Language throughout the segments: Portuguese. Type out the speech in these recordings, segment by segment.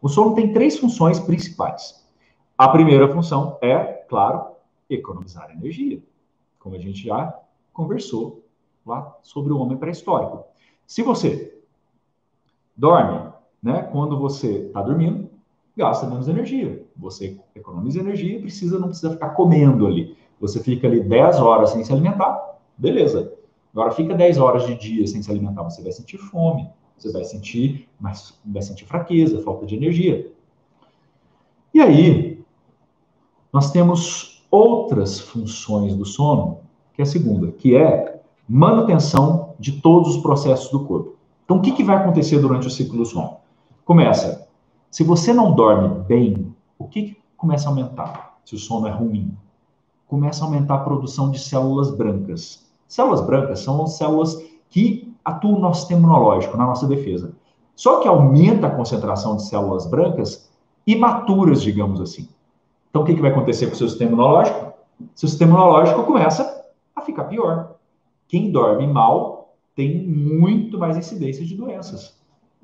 O sono tem 3 funções principais. A primeira função é, claro, economizar energia, como a gente já conversou lá sobre o homem pré-histórico. Se você dorme, né, quando você está dormindo, gasta menos energia. Você economiza energia e não precisa ficar comendo ali. Você fica ali 10 horas sem se alimentar, beleza. Agora fica 10 horas de dia sem se alimentar, você vai sentir fome, você vai sentir fraqueza, falta de energia. E aí, nós temos outras funções do sono, que é a segunda, que é manutenção de todos os processos do corpo. Então, o que vai acontecer durante o ciclo do sono? Começa, se você não dorme bem, o que começa a aumentar se o sono é ruim? Começa a aumentar a produção de células brancas. Células brancas são células que atuam no nosso sistema imunológico, na nossa defesa. Só que aumenta a concentração de células brancas imaturas, digamos assim. Então, o que vai acontecer com o seu sistema imunológico? Seu sistema imunológico começa a ficar pior. Quem dorme mal tem muito mais incidência de doenças.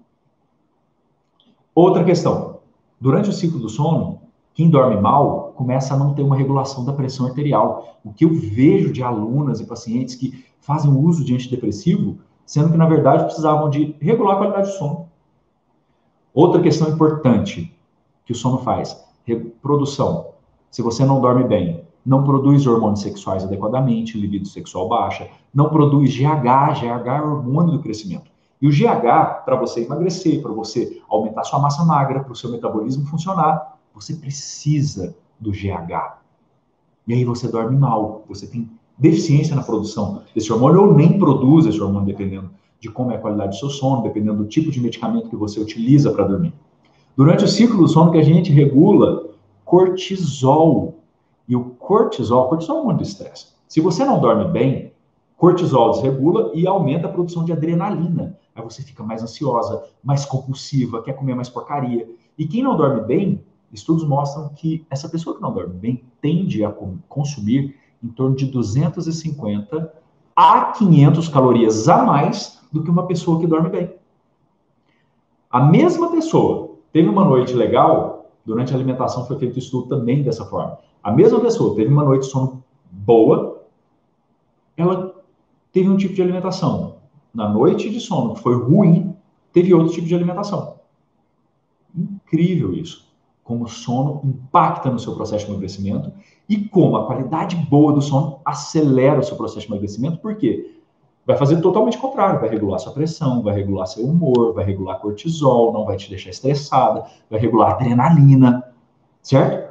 Outra questão. Durante o ciclo do sono, quem dorme mal começa a não ter uma regulação da pressão arterial. O que eu vejo de alunas e pacientes que fazem uso de antidepressivo, sendo que, na verdade, precisavam de regular a qualidade do sono. Outra questão importante que o sono faz, reprodução. Se você não dorme bem, não produz hormônios sexuais adequadamente, libido sexual baixa, não produz GH, GH é o hormônio do crescimento. E o GH, para você emagrecer, para você aumentar sua massa magra, para o seu metabolismo funcionar, você precisa do GH. E aí você dorme mal, você tem deficiência na produção desse hormônio ou nem produz esse hormônio, dependendo de como é a qualidade do seu sono, dependendo do tipo de medicamento que você utiliza para dormir. Durante o ciclo do sono que a gente regula cortisol. E o cortisol é um hormônio do estresse. Se você não dorme bem, cortisol desregula e aumenta a produção de adrenalina. Aí você fica mais ansiosa, mais compulsiva, quer comer mais porcaria. E quem não dorme bem, estudos mostram que essa pessoa que não dorme bem tende a consumir em torno de 250 a 500 calorias a mais do que uma pessoa que dorme bem. A mesma pessoa teve uma noite legal, durante a alimentação foi feito estudo também dessa forma. A mesma pessoa teve uma noite de sono boa, ela teve um tipo de alimentação. Na noite de sono, que foi ruim, teve outro tipo de alimentação. Incrível isso. Como o sono impacta no seu processo de emagrecimento e como a qualidade boa do sono acelera o seu processo de emagrecimento. Por quê? Vai fazer totalmente o contrário. Vai regular sua pressão, vai regular seu humor, vai regular cortisol, não vai te deixar estressada, vai regular a adrenalina, certo?